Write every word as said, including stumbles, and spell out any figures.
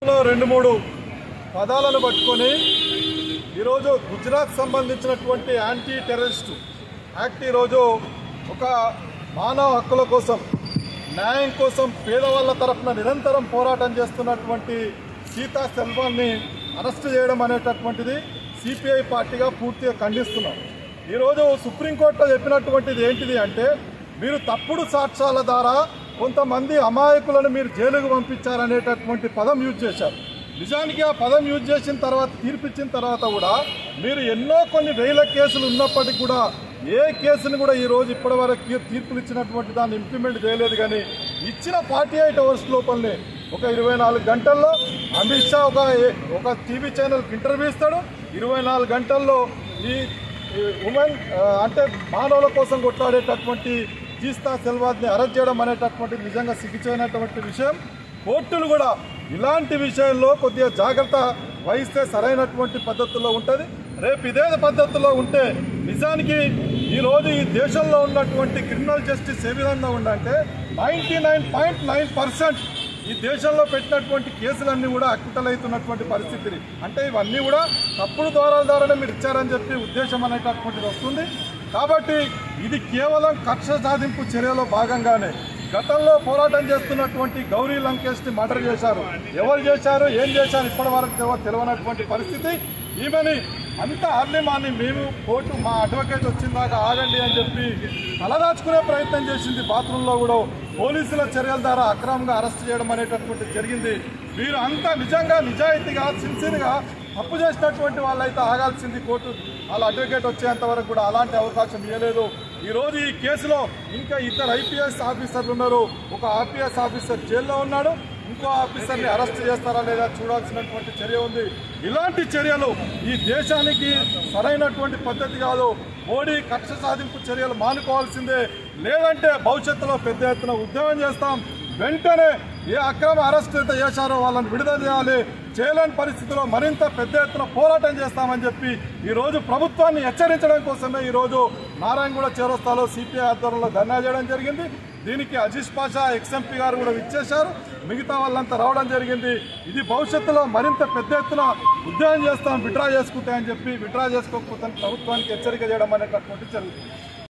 రెండు మూడు పదాలను పట్టుకొని ఈరోజు గుజరాత్ సంబంధించినటువంటి యాంటీ టెర్రరిస్ట్ యాక్ట్ ఈరోజు ఒక మానవ హక్కుల కోసం న్యాయం కోసం పేదవాళ్ళ తరఫున నిరంతరం పోరాటం చేస్తున్నటువంటి సీతా సెల్వాన్ని అరెస్ట్ చేయడం అనేటటువంటిది సిపిఐ పార్టీగా పూర్తిగా ఖండిస్తున్నాం. ఈరోజు సుప్రీంకోర్టులో చెప్పినటువంటిది ఏంటిది అంటే, మీరు తప్పుడు సాక్ష్యాల ద్వారా కొంతమంది అమాయకులను మీరు జైలుకు పంపించారనేటటువంటి పదం యూజ్ చేశారు. నిజానికి ఆ పదం యూజ్ చేసిన తర్వాత తీర్పిచ్చిన తర్వాత కూడా మీరు ఎన్నో కొన్ని వేల కేసులు ఉన్నప్పటికీ కూడా ఏ కేసును కూడా ఈరోజు ఇప్పటి వరకు తీర్పులు ఇచ్చినటువంటి దాన్ని ఇంప్లిమెంట్ చేయలేదు. కానీ ఇచ్చిన ఫార్టీ ఎయిట్ అవర్స్ లోపలనే ఒక ఇరవై నాలుగు గంటల్లో అమిత్ షా ఒక ఒక టీవీ ఛానల్కి ఇంటర్వ్యూ ఇస్తాడు. ఇరవై నాలుగు గంటల్లో ఈ ఉమెన్ అంటే మానవుల కోసం కొట్లాడేటటువంటి సీతా సెల్వాన్ని అరెస్ట్ చేయడం అనేటటువంటి నిజంగా సిగ్గుచేయనటువంటి విషయం. కోర్టులు కూడా ఇలాంటి విషయంలో కొద్దిగా జాగ్రత్త వహిస్తే సరైనటువంటి పద్ధతుల్లో ఉంటుంది. రేపు ఇదే పద్ధతిలో ఉంటే నిజానికి ఈరోజు ఈ దేశంలో ఉన్నటువంటి క్రిమినల్ జస్టిస్ ఏ విధంగా ఉందంటే ninety nine point nine percent ఈ దేశంలో పెట్టినటువంటి కేసులన్నీ కూడా అక్విటల్ అవుతున్నటువంటి పరిస్థితిని అంటే ఇవన్నీ కూడా తప్పుడు ద్వారాల ద్వారానే మీరు ఇచ్చారని చెప్పి ఉద్దేశం అనేటటువంటిది వస్తుంది. కాబట్టి ఇది కేవలం కక్ష సాధింపు చర్యలో భాగంగానే గతంలో పోరాటం చేస్తున్నటువంటి గౌరీ లంకేష్ని మర్డర్ చేశారు. ఎవరు చేశారు, ఏం చేశారు ఇప్పటి వరకు తెలియనటువంటి పరిస్థితి. ఈమెని అంత అర్లీ మార్నింగ్ మేము కోర్టు మా అడ్వకేట్ వచ్చిందాకా ఆగండి అని చెప్పి తలదాచుకునే ప్రయత్నం చేసింది. బాత్రూంలో కూడా పోలీసుల చర్యల ద్వారా అక్రమంగా అరెస్ట్ చేయడం అనేటటువంటి జరిగింది. మీరు అంతా నిజంగా నిజాయితీగా సిన్సియర్గా తప్పు చేసినటువంటి వాళ్ళైతే ఆగాల్సింది కోర్టు వాళ్ళ అడ్వకేట్ వచ్చేంత వరకు కూడా అలాంటి అవకాశం ఇవ్వలేదు. ఈరోజు ఈ కేసులో ఇంకా ఇద్దరు ఐపీఎస్ ఆఫీసర్లు ఉన్నారు. ఒక ఐపీఎస్ ఆఫీసర్ జైల్లో ఉన్నాడు. ఇంకో ఆఫీసర్ని అరెస్ట్ చేస్తారా లేదా చూడాల్సినటువంటి చర్య ఉంది. ఇలాంటి చర్యలు ఈ దేశానికి సరైనటువంటి పద్ధతి కాదు. మోడీ కక్ష సాధింపు చర్యలు మానుకోవాల్సిందే. లేదంటే భవిష్యత్తులో పెద్ద ఎత్తున ఉద్యమం చేస్తాం. వెంటనే ఏ అక్రమ అరెస్ట్ అయితే చేశారో వాళ్ళని విడుదల చేయాలి. చేయలేని పరిస్థితిలో మరింత పెద్ద ఎత్తున పోరాటం చేస్తామని చెప్పి ఈరోజు ప్రభుత్వాన్ని హెచ్చరించడం కోసమే ఈరోజు నారాయణగూడ చౌరస్తాలో సిపిఐ ఆధ్వర్యంలో ధర్నా చేయడం జరిగింది. దీనికి అజీజ్ పాషా ఎక్స్ఎంపీ గారు కూడా విచ్చేశారు. మిగతా వాళ్ళంతా రావడం జరిగింది. ఇది భవిష్యత్తులో మరింత పెద్ద ఎత్తున ఉద్యమం చేస్తాం విత్డ్రా చేసుకుంటాయని చెప్పి విత్డ్రా చేసుకోకపోతే ప్రభుత్వానికి హెచ్చరిక చేయడం అనేటటువంటి జరుగుతుంది.